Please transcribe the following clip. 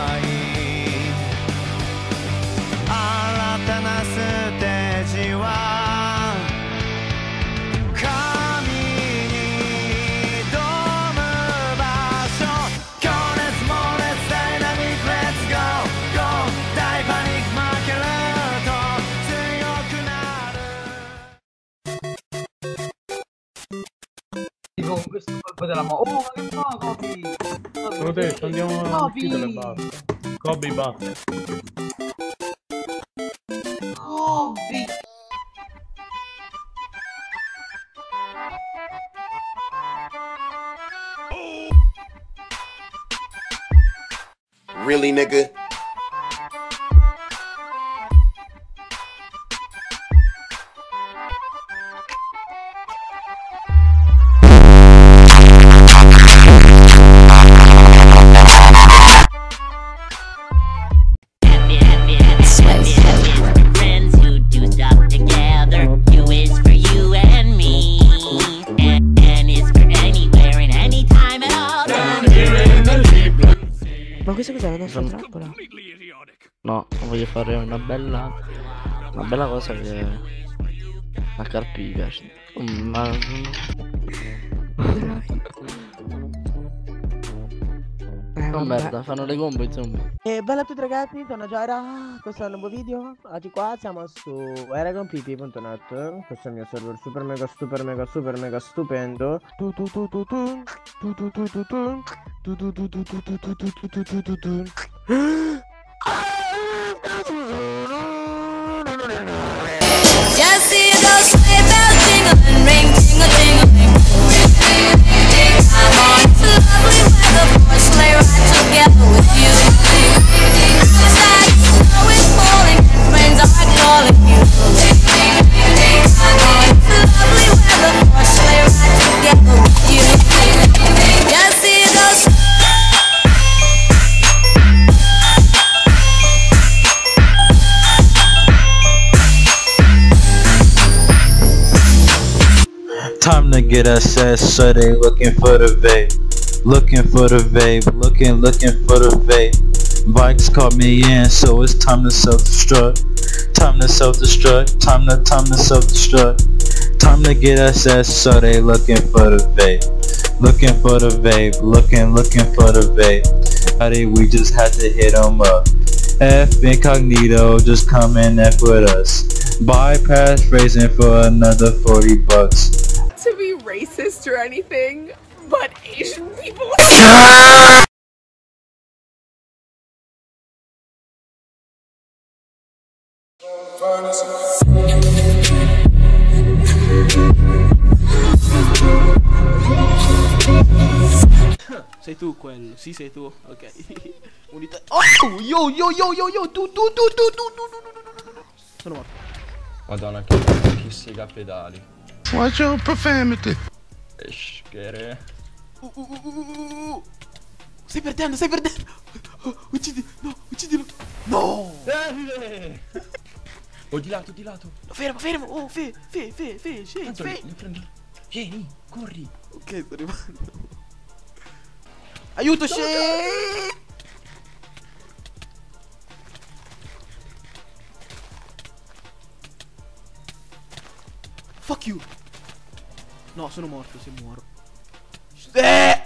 新たなステージは神に挑む場所。情熱猛烈ダイナミックレッツゴーゴー。大パニック負けると強くなる。 Con questo colpo della mo... Oh, ma che fa, Kobe? Te l'ho detto, andiamo a chiudere e basta. Kobe batte. Kobe! Really, nigga? Ma questa cos'è la nostra trappola? No, voglio fare una bella cosa che a Carpi piace. Ma oh merda, fanno le combo insomma. E bella a tutti ragazzi, sono Giara, questo è un nuovo video. Oggi qua siamo su eragonpp.net. Questo è il mio server super mega stupendo. Just see those sleigh bells jingling, ring, ting-a-ting-a-ling. I'm on to lovely weather for a sleigh ride together with you. Outside the snow is falling and friends are calling you. I'm on to lovely weather for a sleigh ride together with you. Just see those. Time to get us ass, so they looking for the vape. Looking for the vape, looking for the vape. Bikes caught me in, so it's time to self-destruct. Time to self-destruct, time to self-destruct. Time to get us ass, so they looking for the vape. Looking for the vape, looking for the vape. We just had to hit them up. F incognito, just come and F with us. Bypass racing for another 40 bucks. To be racist or anything, but Asian people. Sei tu quello, sì sei tu, ok. Unità. Oh, yo, tu. Sono morto. Madonna che sega a pedali. Watch your profanity. Eschere. Stai perdendo. Uccidilo. No. Oh, di lato. No, fermo. Oh, fe, scendi. Vieni, corri. Ok, sto arrivando. Aiuto, scendi. Fuck you. No, sono morto se muoro.